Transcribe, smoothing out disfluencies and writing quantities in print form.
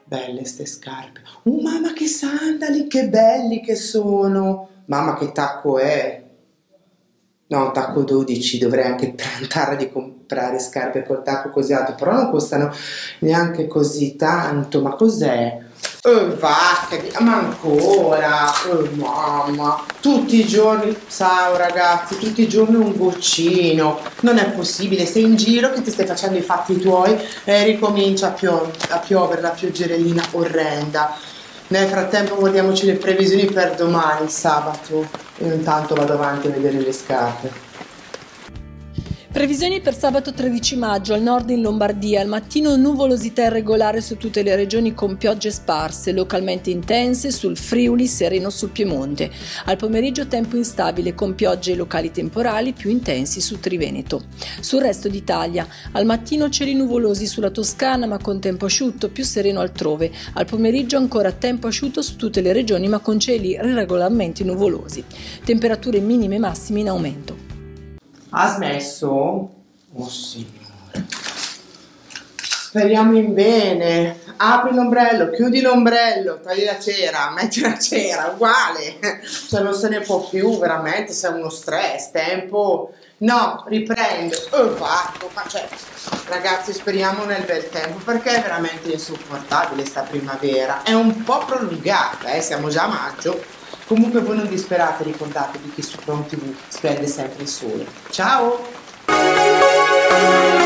Belle ste scarpe. Mamma che sandali, che belli che sono. Mamma che tacco è. No, tacco 12, dovrei anche tentare di comprare scarpe col tacco così alto, però non costano neanche così tanto. Ma cos'è? Vattene, ma ancora, mamma, tutti i giorni, ciao ragazzi, tutti i giorni un goccino, non è possibile, sei in giro che ti stai facendo i fatti tuoi e ricomincia a piovere la pioggerellina orrenda. Nel frattempo guardiamoci le previsioni per domani, sabato, io intanto vado avanti a vedere le scarpe. Previsioni per sabato 13 maggio, al nord in Lombardia, al mattino nuvolosità irregolare su tutte le regioni con piogge sparse, localmente intense sul Friuli, sereno sul Piemonte. Al pomeriggio tempo instabile con piogge locali temporali più intensi su Triveneto. Sul resto d'Italia, al mattino cieli nuvolosi sulla Toscana ma con tempo asciutto, più sereno altrove. Al pomeriggio ancora tempo asciutto su tutte le regioni ma con cieli irregolarmente nuvolosi. Temperature minime e massime in aumento. Ha smesso? Oh signore. Speriamo in bene. Apri l'ombrello, chiudi l'ombrello, togli la cera, metti la cera, uguale. Cioè non se ne può più, veramente, sei uno stress, tempo. No, riprendo. Fatto. Ma cioè, ragazzi, speriamo nel bel tempo, perché è veramente insopportabile sta primavera. È un po' prolungata, siamo già a maggio. Comunque voi non disperate, ricordatevi che su Prom TV splende sempre il sole. Ciao!